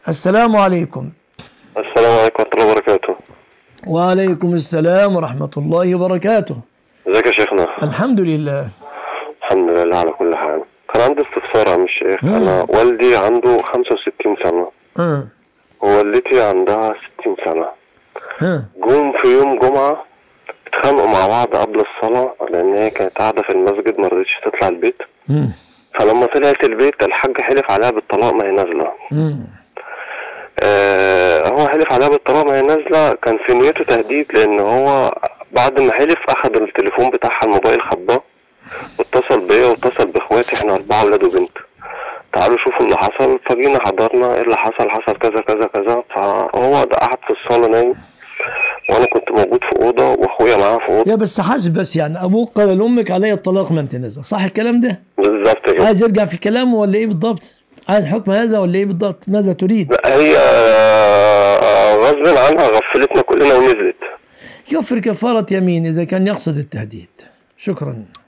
السلام عليكم. السلام عليكم ورحمة الله وبركاته. وعليكم السلام ورحمة الله وبركاته. ازيك يا شيخنا؟ الحمد لله. الحمد لله على كل حال. كان عندي استفسار يا عم الشيخ. أنا والدي عنده 65 سنة ووالدتي عندها 60 سنة. جم في يوم جمعة اتخانقوا مع بعض قبل الصلاة لأن هي كانت قاعدة في المسجد ما رضتش تطلع البيت. فلما طلعت البيت الحاج حلف عليها بالطلاق ما هي نازلة. هو حلف عليها بالطلاق ما هي نازلة، كان في نيته تهديد لأن هو بعد ما حلف أخد التليفون بتاعها الموبايل خباه واتصل بيا واتصل بإخواتي، احنا 4 ولاد وبنت. تعالوا شوفوا اللي حصل. فجينا حضرنا ايه اللي حصل. حصل كذا كذا كذا. فهو ده قعد في الصالة نايم وانا كنت موجود في اوضه واخويا معاه في اوضه. يا بس حاسب بس، يعني ابوك قال لامك علي الطلاق ما انت نازل، صح الكلام ده؟ بالظبط كده. عايز يرجع في كلامه ولا ايه بالضبط؟ عايز حكم هذا ولا ايه بالضبط؟ ماذا تريد؟ لا هي غصب عنها غفلتنا كلنا ونزلت. يكفر كفارة يمين اذا كان يقصد التهديد. شكرا.